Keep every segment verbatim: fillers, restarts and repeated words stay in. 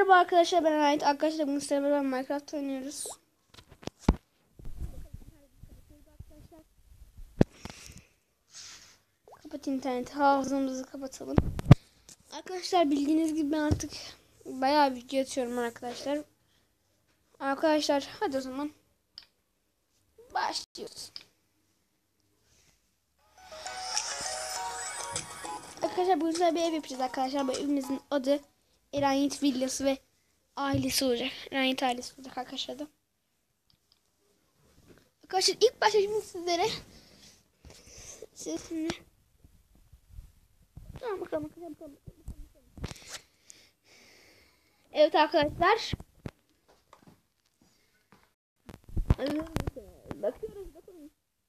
Merhaba arkadaşlar, ben Ait. Arkadaşlar bugün sizlerle beraber Minecraft oynuyoruz. Kapat interneti, hafızamızı kapatalım. Arkadaşlar bildiğiniz gibi ben artık bayağı video atıyorum arkadaşlar. Arkadaşlar hadi o zaman başlıyoruz. Arkadaşlar bugün size bir ev yapacağız arkadaşlar. Bu evimizin adı Erenit Villası ve ailesi olacak. Erenit ailesi olacak arkadaşlar da. Arkadaşlar ilk başta şimdi sizlere sizinle tamam bakalım bakalım bakalım. Evet arkadaşlar. Bakıyoruz bakalım.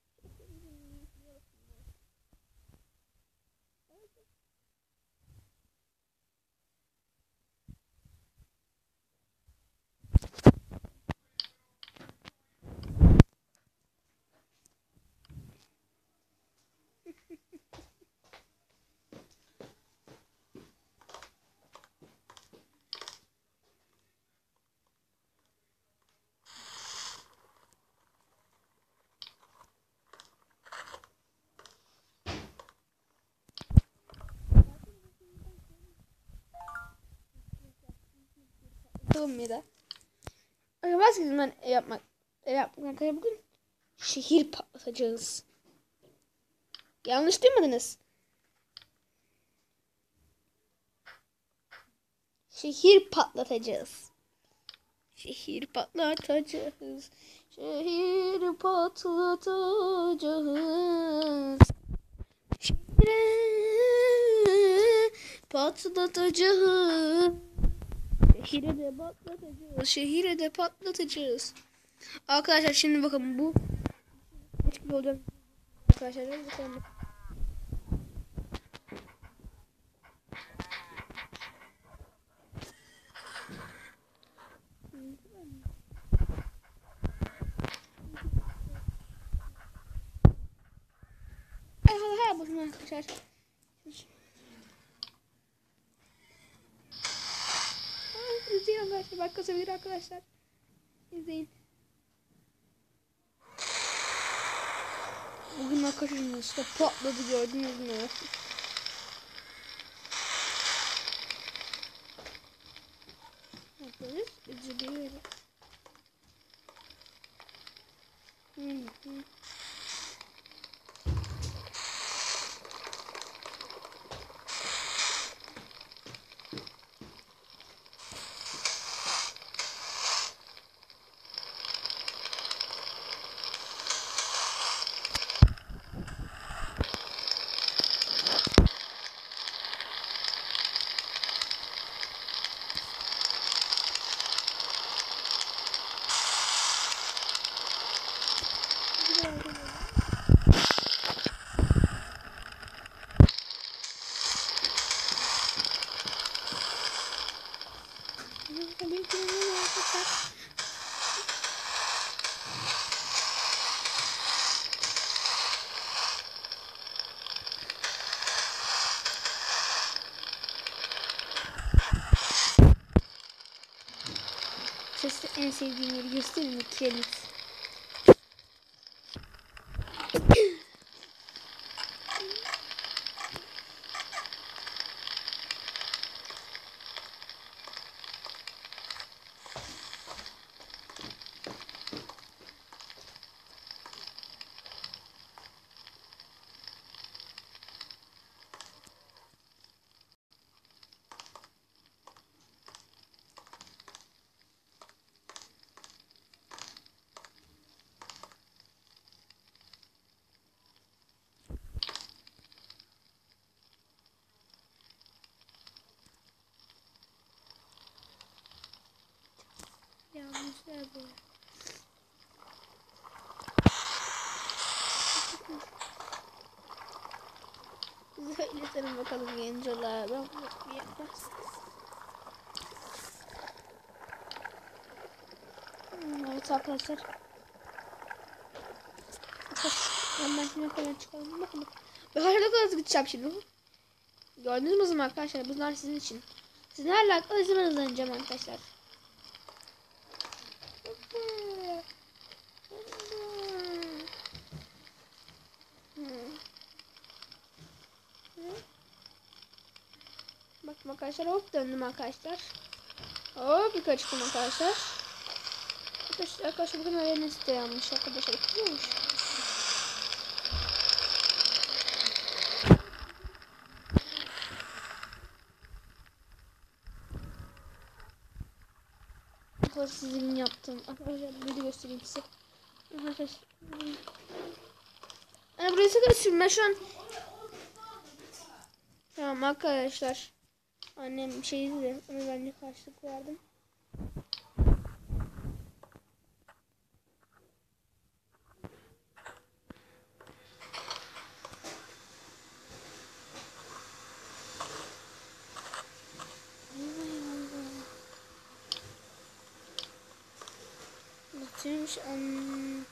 Bakalım ya da. Acaba sizin ben ev yapmak ev yapmak arkadaşlar bugün şehir patlatacağız. Yanlış duymadınız. Şehir patlatacağız. Şehir patlatacağız. Şehir patlatacağız. Şehir patlatacağız. Şehire de patlatacağız. Şehire de patlatacağız. Arkadaşlar şimdi bakın bu geç gibi olacak. Arkadaşlar hadi bakalım. Hadi hadi hadi bakın arkadaşlar. İzleyin arkadaşlar. Bak kasabilir arkadaşlar. İzleyin. Bugün arkadaşlar nasıl patladı gördünüz mü? Yaparız. İzleyelim. Hmm, hmm. Sesli en sevdiğim yeri göstereyim mi? Kirelit. Yanlışlar bu. Söyletelim bakalım gencolar. Ben bunu yapmaz. Evet arkadaşlar. Ben şimdi kolay çıkalım. Bakın. Ben hala kadar gideceğim şimdi. Gördünüz mü arkadaşlar? Bunlar sizin için. Siz ne alakalı ben hızlanacağım arkadaşlar. Bakın arkadaşlar, hop döndüm arkadaşlar. Hop yukarı çıktım arkadaşlar. Arkadaşlar, arkadaşlar bugün öğrenmesi de yanlış arkadaşlar. Biliyormuş. Arkadaşlar sizin yaptığım arkadaşlar bir de göstereyim size. Arkadaşlar. Yani buraya sıkıştım ben şu an. Tamam arkadaşlar. Annem bir şey dedi. Ama ben de karşılık verdim. Bitirmiş. Um...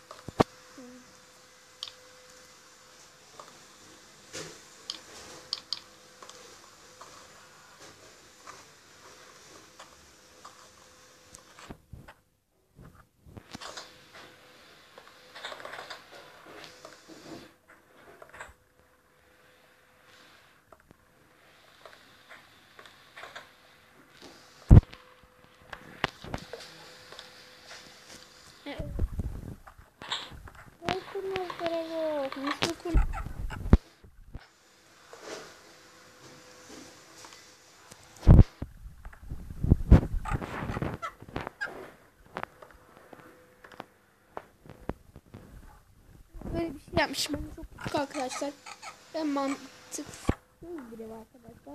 Böyle bir şey yapmışım. Ben çok küçük arkadaşlar. Ben mantık biri var arkadaşlar.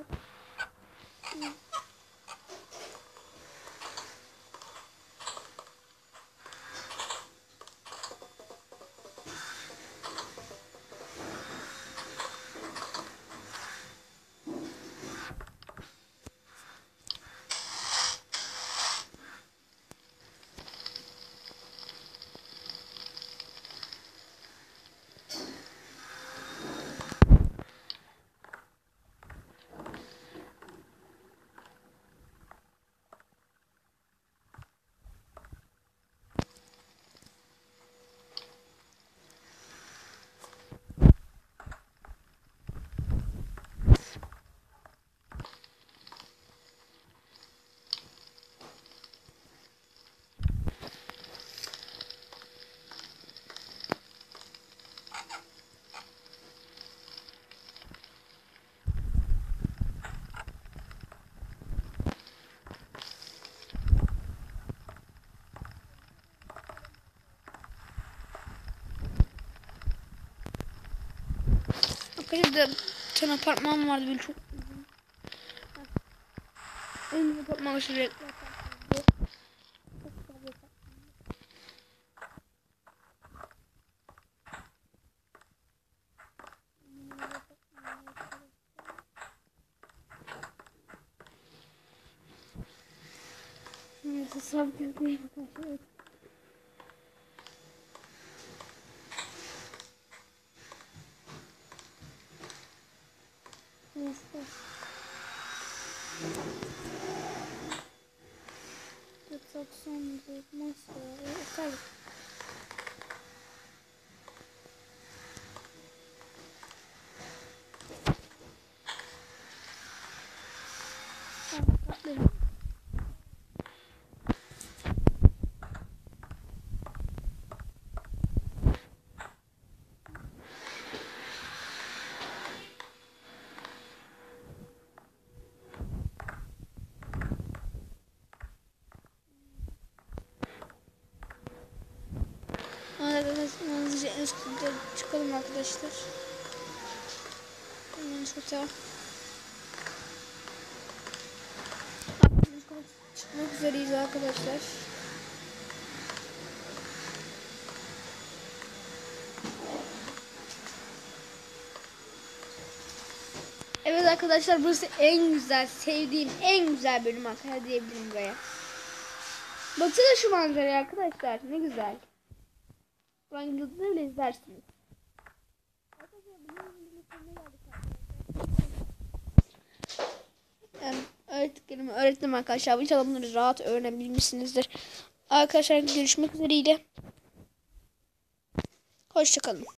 Arkadaşlar bir tane apartman vardı böyle çok uzun. En apartman şuraya. Neyse sabit değil arkadaşlar. Neyse. doksan dört nasıl? Yeter. Tamam. Hızlıca en üst kata çıkalım arkadaşlar. En üst kata. Çıkmak üzereyiz arkadaşlar. Evet arkadaşlar, burası en güzel, sevdiğim en güzel bölüm arkadaşlar diyebilirim buraya. Baksana şu manzaraya arkadaşlar, ne güzel. Ben yıldızı bile izlersiniz. Yani öğrettiklerimi öğrettim arkadaşlar. İnşallah bunları rahat öğrenebilmişsinizdir. Arkadaşlar görüşmek üzere. Hoşçakalın.